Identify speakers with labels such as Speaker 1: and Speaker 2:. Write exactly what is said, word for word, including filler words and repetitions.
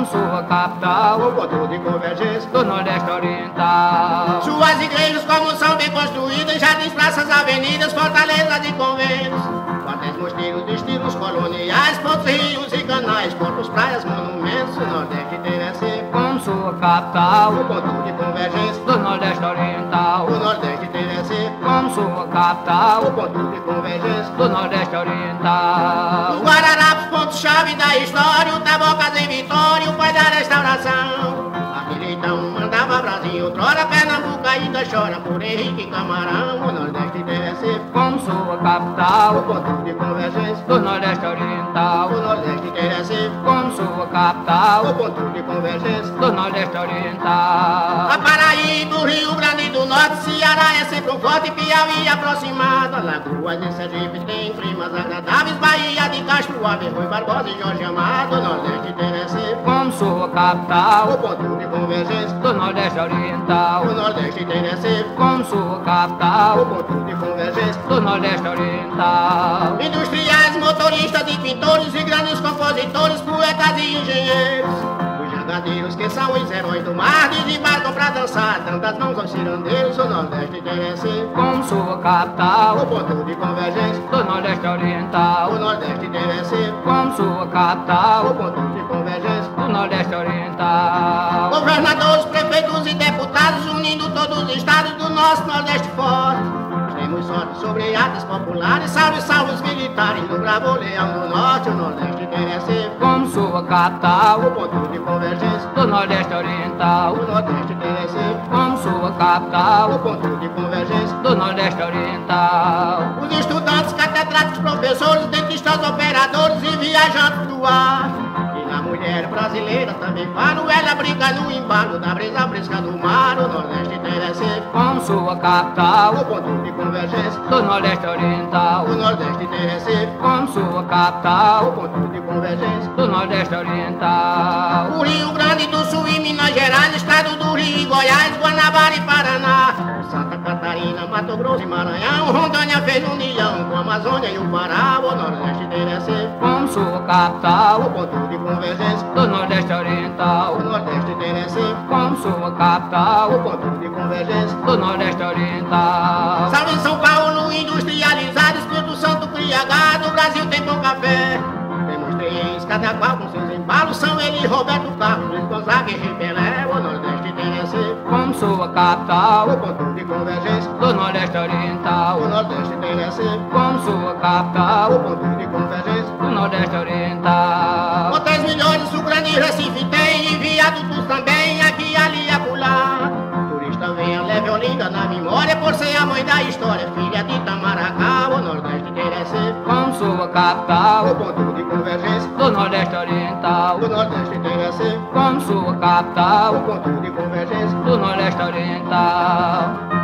Speaker 1: como sua capital,
Speaker 2: o ponto de convergência
Speaker 1: do Nordeste Oriental.
Speaker 2: Suas igrejas como são bem construídas, jardins, praças, avenidas, fortalezas e conventos, quartéis, mosteiros, estilos coloniais, pontos, rios e canais, portos, praias, monumentos, o Nordeste deve ser
Speaker 1: como sua capital,
Speaker 2: o ponto de convergência
Speaker 1: do Nordeste Oriental.
Speaker 2: o Nordeste deve ser
Speaker 1: como sua capital,
Speaker 2: o ponto de convergência
Speaker 1: do Nordeste Oriental.
Speaker 2: Os Guararapes, ponto-chave da história, o Tabocas em Vitória, o pai da restauração. Aquele então mandava Brasil, outrora Pernambuco ainda chora por Henrique Camarão. O Nordeste deve ser
Speaker 1: como sua capital,
Speaker 2: o ponto de convergência
Speaker 1: do Nordeste Oriental.
Speaker 2: o Nordeste deve ser
Speaker 1: como sua capital,
Speaker 2: o ponto de convergência
Speaker 1: do Nordeste Oriental.
Speaker 2: A Paraíba, o Rio Grande do Norte, Ceará é sempre um forte, Piauí aproximado. Alagoas e Sergipe tem primas agradáveis, Bahia de Castro, Ave, Rui Barbosa e Jorge Amado. O Nordeste deve ser
Speaker 1: como sua
Speaker 2: o
Speaker 1: capital,
Speaker 2: ponto de convergência
Speaker 1: do Nordeste Oriental.
Speaker 2: o Nordeste deve ser
Speaker 1: como sua
Speaker 2: o
Speaker 1: capital,
Speaker 2: ponto de convergência
Speaker 1: do Nordeste Oriental.
Speaker 2: industriais, motoristas e pintores e grandes compositores, poetas e engenheiros, os jangadeiros que são os heróis do mar, desembarcam pra dançar, tantas mãos aos cirandeiros. O Nordeste deve ser
Speaker 1: como sua
Speaker 2: o
Speaker 1: capital,
Speaker 2: ponto de convergência
Speaker 1: do Nordeste
Speaker 2: o
Speaker 1: Oriental.
Speaker 2: Nordeste deve ser
Speaker 1: como sua
Speaker 2: o
Speaker 1: capital,
Speaker 2: ponto de convergência
Speaker 1: do Nordeste Oriental.
Speaker 2: governadores, prefeitos e deputados, unindo todos os estados do nosso Nordeste forte. Temos sorte sobre atas populares, salve, salve os militares do Bravo Leão do Norte. O Nordeste deve ser
Speaker 1: como sua capital,
Speaker 2: o ponto de convergência
Speaker 1: do Nordeste Oriental.
Speaker 2: o Nordeste deve ser
Speaker 1: como sua
Speaker 2: o
Speaker 1: capital,
Speaker 2: ponto de convergência
Speaker 1: do Nordeste Oriental.
Speaker 2: os estudantes, catedráticos, professores, dentistas, operadores e viajantes do ar. E na mulher brasileira também falo, ela brinca no embalo da brisa fresca do mar. O Nordeste deve ser
Speaker 1: como sua capital,
Speaker 2: o ponto de convergência
Speaker 1: do Nordeste Oriental.
Speaker 2: o Nordeste deve ser
Speaker 1: como sua
Speaker 2: o
Speaker 1: capital,
Speaker 2: ponto de convergência
Speaker 1: do Nordeste Oriental.
Speaker 2: o Rio Grande do Sul e Minas Gerais, estado do Rio e Goiás, Guanabara e Paraná, Santa Catarina, Mato Grosso e Maranhão, Rondônia fez união com a Amazônia e o Pará. O Nordeste deve ser
Speaker 1: como sua
Speaker 2: o
Speaker 1: capital,
Speaker 2: ponto de convergência
Speaker 1: do Nordeste Oriental.
Speaker 2: o Nordeste deve ser
Speaker 1: como sua
Speaker 2: o
Speaker 1: capital,
Speaker 2: ponto de convergência
Speaker 1: do Nordeste Oriental.
Speaker 2: Salve em São Paulo, industrializado, Espírito Santo cria gado, o Brasil tem bom café. Temos três, cada qual com seus embalos, São ele, Roberto Carlos, Luiz Gonzaga e Pelé. O Nordeste deve ser
Speaker 1: como sua
Speaker 2: o
Speaker 1: capital,
Speaker 2: ponto de convergência
Speaker 1: do Nordeste Oriental.
Speaker 2: o Nordeste deve ser
Speaker 1: como sua
Speaker 2: o
Speaker 1: capital,
Speaker 2: ponto de convergência
Speaker 1: do Nordeste Oriental.
Speaker 2: Quantas milhões o grande Recife tem, e viadutos também, aqui, ali e acolá. Turista venha, leve Olinda na memória, por ser a mãe da história, filha de Itamaracá. O Nordeste deve ser
Speaker 1: como sua
Speaker 2: o
Speaker 1: capital,
Speaker 2: ponto de convergência
Speaker 1: do Nordeste Oriental.
Speaker 2: o Nordeste deve ser
Speaker 1: como sua
Speaker 2: o
Speaker 1: capital,
Speaker 2: ponto de convergência
Speaker 1: do Nordeste Oriental.